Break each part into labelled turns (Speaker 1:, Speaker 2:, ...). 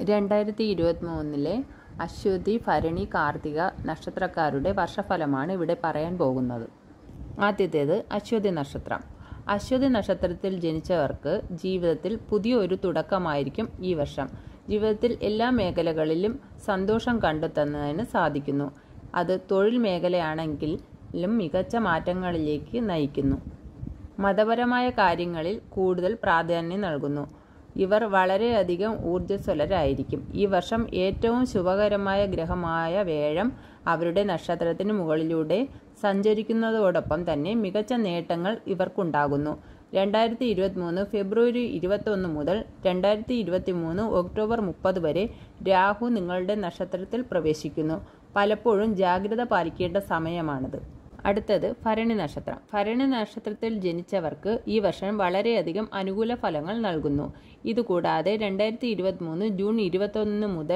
Speaker 1: 2023 അശ്വതി, ഭരണി, കാർത്തിക നക്ഷത്രക്കാരുടെ വർഷഫലമാണ് ഇവിടെ പറയാൻ പോകുന്നത്. ആദ്യത്തേത് അശ്വതി നക്ഷത്രം. അശ്വതി നക്ഷത്രത്തിൽ ജനിച്ചവർക്ക് ജീവിതത്തിൽ പുതിയൊരു തുടക്കമായിരിക്കും ഈ വർഷം. ജീവിതത്തിൽ എല്ലാ മേഖലകളിലും സന്തോഷം കണ്ടെത്തുന്നതിന് സാധിക്കുന്നു. അത് തൊഴിൽ മേഖലയാണെങ്കിലും മികച്ച മാറ്റങ്ങളിലേക്ക് നയിക്കുന്നു. മതപരമായ കാര്യങ്ങളിൽ കൂടുതൽ പ്രാധാന്യം നൽകുന്നു. ഇവർ വളരെയധികം ഊർജ്ജസ്വലരായിരിക്കും. ഈ വർഷം ഏറ്റവും ശുഭകരമായ ഗ്രഹമായ വ്യാഴം അവരുടെ നക്ഷത്രത്തിന് മുകളിലൂടെ സഞ്ചരിക്കുന്നതോടൊപ്പം തന്നെ മികച്ച നേട്ടങ്ങൾ ഇവർക്കുണ്ടാകുന്നു. 2023 ഫെബ്രുവരി 21 മുതൽ 2023 ഒക്ടോബർ 30 വരെ രാഹു നിങ്ങളുടെ നക്ഷത്രത്തിൽ പ്രവേശിക്കുന്നു. പലപ്പോഴും ജാഗ്രത പാലിക്കേണ്ട സമയമാണിത്. അടുത്തത് ഭരണി നക്ഷത്രം. ഭരണി നക്ഷത്രത്തിൽ ജനിച്ചവർക്ക് ഈ വർഷം വളരെയധികം അനുകൂല ഫലങ്ങൾ നൽകുന്നു. ഇതുകൂടാതെ 2023 ജൂൺ 21 മുതൽ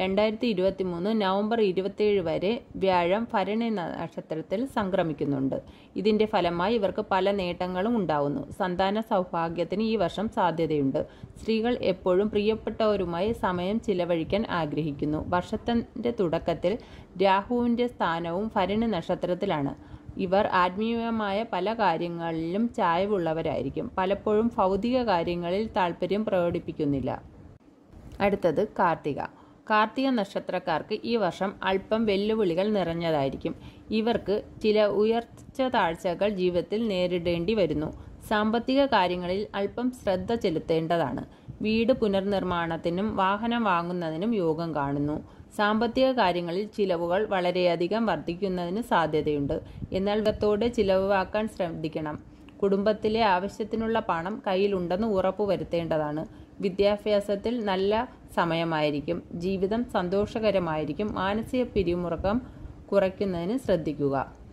Speaker 1: 2023 നവംബർ 27 വരെ വ്യാഴം ഭരണി നക്ഷത്രത്തിൽ സംക്രമിക്കുന്നുണ്ട്. ഇതിന്റെ ഫലമായി ഇവർക്ക് പല നേട്ടങ്ങളും ഉണ്ടാവുന്നു. സന്താന സൗഭാഗ്യത്തിന് ഈ വർഷം സാധ്യതയുണ്ട്. സ്ത്രീകൾ എപ്പോഴും പ്രിയപ്പെട്ടവരുമായി സമയം ചിലവഴിക്കാൻ ആഗ്രഹിക്കുന്നു. വർഷത്തിന്റെ തുടക്കത്തിൽ രാഹുവിന്റെ സ്ഥാനവും ഭരണി നക്ഷത്രത്തിലാണ്. ഇവർ ആത്മീയമായ പല കാര്യങ്ങളിലും ചായ്വുള്ളവരായിരിക്കും. പലപ്പോഴും ഭൗതിക കാര്യങ്ങളിൽ താല്പര്യം പ്രകടിപ്പിക്കുന്നില്ല. അടുത്തത് കാർത്തിക. കാർത്തിക നക്ഷത്രക്കാർക്ക് ഈ വർഷം അല്പം വെല്ലുവിളികൾ നിറഞ്ഞതായിരിക്കും. ഇവർക്ക് ചില ഉയർച്ച താഴ്ചകൾ ജീവിതത്തിൽ നേരിടേണ്ടി വരുന്നു. സാമ്പത്തിക കാര്യങ്ങളിൽ അല്പം ശ്രദ്ധ ചെലുത്തേണ്ടതാണ്. വീട് പുനർനിർമ്മാണത്തിനും വാഹനം വാങ്ങുന്നതിനും യോഗം കാണുന്നു. സാമ്പത്തിക കാര്യങ്ങളിൽ ചിലവുകൾ വളരെയധികം വർദ്ധിക്കുന്നതിന് സാധ്യതയുണ്ട്. എന്നാൽ വിധത്തോടെ ചിലവാക്കാൻ ശ്രദ്ധിക്കണം. കുടുംബത്തിലെ ആവശ്യത്തിനുള്ള പണം കയ്യിലുണ്ടെന്ന് ഉറപ്പുവരുത്തേണ്ടതാണ്. വിദ്യാഭ്യാസത്തിൽ നല്ല സമയമായിരിക്കും. ജീവിതം സന്തോഷകരമായിരിക്കും. മാനസിക പിരിമുറുക്കം കുറയ്ക്കുന്നതിന് ശ്രദ്ധിക്കുക.